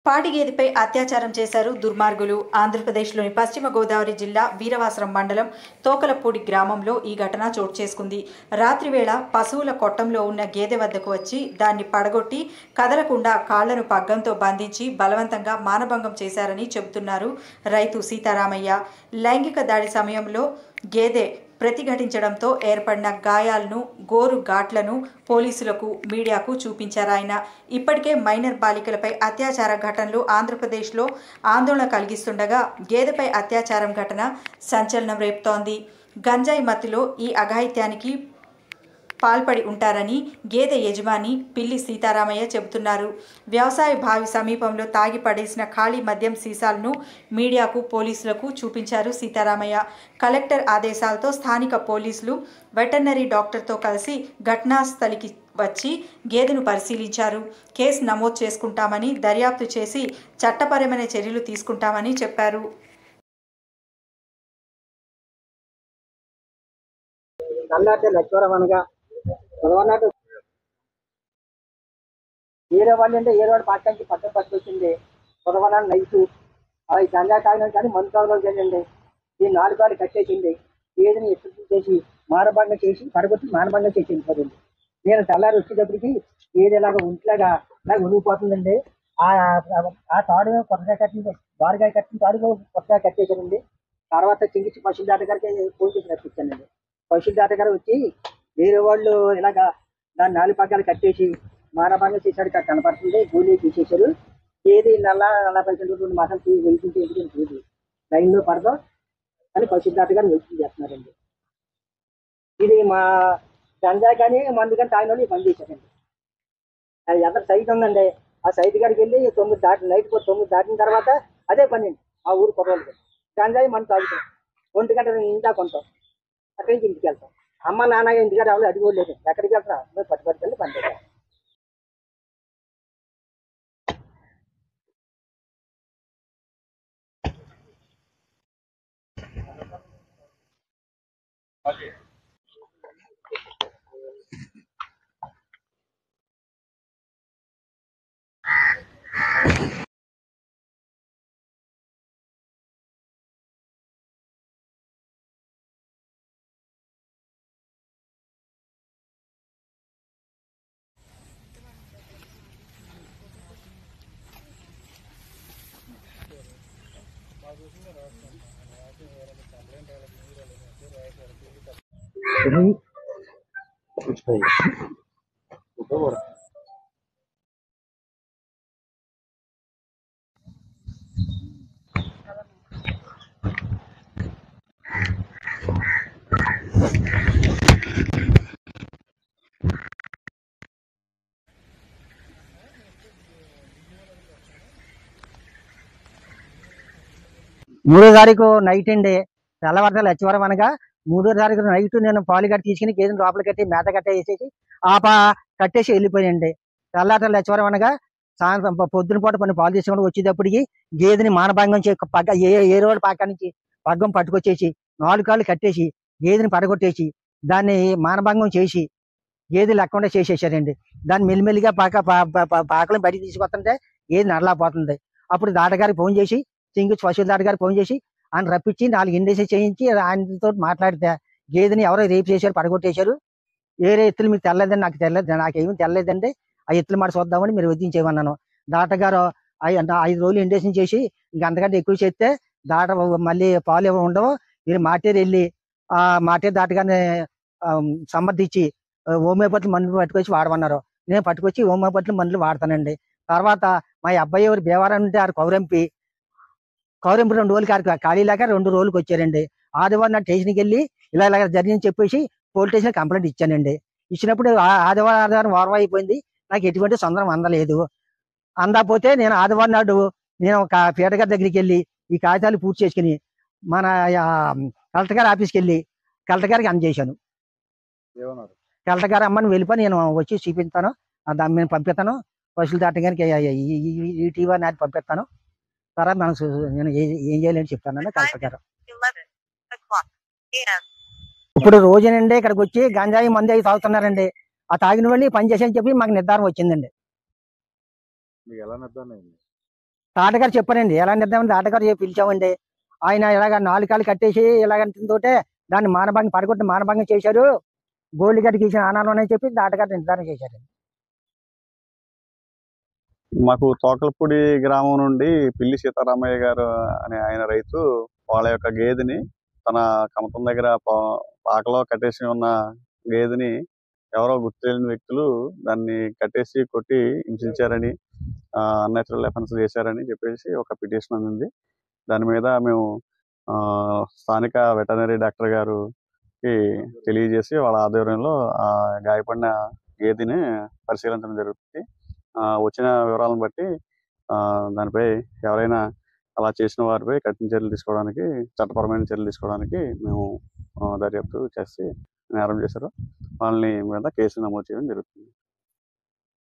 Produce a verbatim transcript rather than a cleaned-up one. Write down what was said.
పాటిగేదిపై అత్యాచారం చేశారు దుర్మార్గులు. ఆంధ్రప్రదేశ్లోని పశ్చిమ గోదావరి జిల్లా వీరవాసరం మండలం తోకలపూడి గ్రామంలో ఈ ఘటన చోటు చేసుకుంది. రాత్రివేళ పశువుల కొట్టంలో ఉన్న గేదె వద్దకు వచ్చి దాన్ని పడగొట్టి కదలకుండా కాళ్లను పగ్గంతో బంధించి బలవంతంగా మానభంగం చేశారని చెబుతున్నారు రైతు సీతారామయ్య. లైంగిక దాడి సమయంలో గేదె ప్రతిఘటించడంతో ఏర్పడిన గాయాలను, గోరు ఘాట్లను పోలీసులకు, మీడియాకు చూపించారాయన. ఇప్పటికే మైనర్ బాలికలపై అత్యాచార ఘటనలు ఆంధ్రప్రదేశ్లో ఆందోళన కలిగిస్తుండగా గేదెపై అత్యాచారం ఘటన సంచలనం రేపుతోంది. గంజాయి మత్తులో ఈ అఘాయిత్యానికి పాల్పడి ఉంటారని గేదె యజమాని పిల్లి సీతారామయ్య చెబుతున్నారు. వ్యవసాయ బావి సమీపంలో తాగి పడేసిన ఖాళీ మద్యం సీసాలను మీడియాకు, పోలీసులకు చూపించారు సీతారామయ్య. కలెక్టర్ ఆదేశాలతో స్థానిక పోలీసులు వెటర్నరీ డాక్టర్తో కలిసి ఘటనా స్థలికి వచ్చి గేదెను పరిశీలించారు. కేసు నమోదు చేసుకుంటామని, దర్యాప్తు చేసి చట్టపరమైన చర్యలు తీసుకుంటామని చెప్పారు. వేరే వాళ్ళు అంటే వేరే వాడు పక్కకి పక్కన పట్టుకొచ్చింది పొదవనాడు నైట్ అవి గంజా తాగినా కానీ మందు తాగులోకి వెళ్ళండి. ఈ నాలుగు కాళ్ళు కట్టేసింది. ఏదని ఎత్తుకు చేసి మానభంగం చేసి పడగొట్టి మానభంగం చేసి వెళ్ళిపోతుంది. నేను తెల్లారి వచ్చేటప్పటికి ఏది ఇలాగ ఒంట్లాగా ఇలాగ ఉనిగిపోతుందండి. ఆ తాడు కొత్తగా కట్టింది, బారుగా కట్టిన తాడు కొత్తగా కట్టేసానండి. తర్వాత చింగిచ్చి పశువుల దాట గారికి ఫోన్ చేసి రప్పించానండి. పశువుల దాట గారు వచ్చి వేరే వాళ్ళు ఇలాగ దాన్ని నాలుగు పగ్గాలు కట్టేసి మానభంగం చేశాడు కనపడుతుంది. గోళీ తీసేశారు. ఏది నల్ల నలభై రెండు మాసం వెళ్తుంటే ఎందుకంటే లైన్లో పడదాం అని పశువుల దాట గారు వెళ్తుంది చేస్తున్నారండి. ఇది మా గంజా కానీ మందు కానీ తాగిన వాళ్ళు పని చేశారండి. అది ఎంత సైట్ ఉందండి. ఆ సైట్ గారికి వెళ్ళి తొమ్మిది దాటి నైట్ తొమ్మిది దాటిన తర్వాత అదే పని అండి. ఆ ఊరు కుర్రోళ్ళకి గంజాయి మందు తాగుతాం. ఒంటి గంట ఇందా కొంటాం, అక్కడి నుంచి ఇంటికి వెళ్తాం. అమ్మ నాన్న ఇంటికాడ ఎవరు అడిగోలేదు. ఎక్కడికి వెళ్తాం పట్టు పట్టుకెళ్ళి పని చేస్తాం. మూడో తారీఖు నైట్ అండి. తెల్లవారుజామున లచ్చివరం అనగా మూడో తారీఖు నైట్ నేను పాలు కట్టి తీసుకుని గేదెని లోపల కట్టి మేత కట్ట వేసేసి ఆ పా కట్టేసి వెళ్ళిపోయాయండి. తెల్లవారు లచ్చివరం అనగా సాయంత్రం పొద్దున పూట కొన్ని పాలు తీసుకొని వచ్చేటప్పటికి గేదెని మానభంగం చే పగ్గ ఏ ఏ రోజు పక్క నుంచి పగ్గం పట్టుకొచ్చేసి నాలుగు కాళ్ళు కట్టేసి గేదెని పడగొట్టేసి దాన్ని మానభంగం చేసి గేదె లేకుండా చేసేసారండి. దాన్ని మెల్లిమెల్లిగా పాక పాకలను బయటికి తీసుకొస్తుంటే గేదె నడలేకపోతుంది. అప్పుడు దాటగారికి ఫోన్ చేసి సింగి పశువుల దాట గారికి ఫోన్ చేసి ఆయన రప్పించి నాలుగు ఇండేసి చేయించి ఆయనతో మాట్లాడితే గేదెని ఎవరో రేపు చేశారు, పడగొట్టేశారు. వేరే ఎత్తులు మీకు తెల్లలేదని నాకు తెల్లలేదు, నాకేమీ తెల్లలేదండి. ఆ ఎత్తులు మాట చూద్దామని మీరు వదిలించేయమన్నాను. దాటగారు ఐదు రోజులు ఇండేషన్ చేసి ఇంక అంతకంటే ఎక్కువ చేస్తే దాట మళ్ళీ పాలు ఉండవు. మీరు మాటేరు వెళ్ళి ఆ మాటేరు దాటగానే సమర్థించి హోమియోపతి మందులు పట్టుకొచ్చి వాడమన్నారు. నేను పట్టుకొచ్చి హోమియోపతి మందులు వాడతానండి. తర్వాత మా అబ్బాయి ఎవరు బేవారం ఉంటే ఆడు కౌరంపి కౌరింపు రెండు రోజులు కారు ఖాళీ లేక రెండు రోజులకి వచ్చారండి. ఆదివారం నా స్టేషన్కి వెళ్ళి ఇలా ఇలా జరిగిందని చెప్పేసి పోలీస్ స్టేషన్ కంప్లైంట్ ఇచ్చానండి. ఇచ్చినప్పుడు ఆదివారం ఆదివారం వారం అయిపోయింది. నాకు ఎటువంటి సొందరం అందలేదు. అందకపోతే నేను ఆదివారం నాడు నేను ఒక పీటగారి దగ్గరికి వెళ్ళి ఈ కాగితాలు పూర్తి చేసుకుని మన కలెక్టర్ గారి ఆఫీస్కి వెళ్ళి కలెక్టర్ గారికి అందజేశాను. కలెక్టర్ గారు అమ్మని వెళ్ళిపోయి నేను వచ్చి చూపిస్తాను, దాన్ని నేను పంపిస్తాను. పశువుల దాట గారికి ఈ టీవీ నాటి పంపిస్తాను. తర్వాత మనం నేను ఏం చేయాలని చెప్తానని కలెక్టర్ గారు. ఇప్పుడు రోజునండి ఇక్కడికి వచ్చి గంజాయి మందు అవి తాగుతున్నారండి. ఆ తాగిన వాళ్ళు పని చేసి అని చెప్పి మాకు నిర్ధారణ వచ్చిందండి. తాటగారు చెప్పారండి ఎలా నిర్ధారణ తాటగారు చెప్పి పిలిచామండి. ఆయన ఇలాగ నాలుగు కాళ్ళు కట్టేసి ఇలాగంటుంటే దాన్ని మానభంగం పడగొట్టి మానభంగం చేశారు, గోల్డ్ గడ్డకి ఇచ్చిన ఆనాలు అని చెప్పి తాటగారు నిర్ధారణ చేశారు. మాకు తోకలపూడి గ్రామం నుండి పిల్లి సీతారామయ్య గారు అనే ఆయన రైతు వాళ్ళ యొక్క గేదెని తన కమతం దగ్గర పా- పాకలో కట్టేసి ఉన్న గేదెని ఎవరో గుర్తు తెలియని వ్యక్తులు దాన్ని కట్టేసి కొట్టి హింసించారని, అన్యాచురల్ ఎఫెన్స్ చేశారని చెప్పేసి ఒక పిటిషన్ అందింది. దాని మీద మేము ఆ, స్థానిక వెటర్నరీ డాక్టర్ గారికి తెలియజేసి వాళ్ళ ఆధ్వర్యంలో ఆ గాయపడిన గేదెని పరిశీలించడం జరుగుతుంది. ఆ, వచ్చిన వివరాలను బట్టి ఆ, దానిపై ఎవరైనా అలా చేసిన వారిపై కఠిన చర్యలు తీసుకోవడానికి, చట్టపరమైన చర్యలు తీసుకోవడానికి మేము ఆ, దర్యాప్తు చేసి నేరం చేశారు వాళ్ళని మీద కేసు నమోదు చేయడం జరుగుతుంది.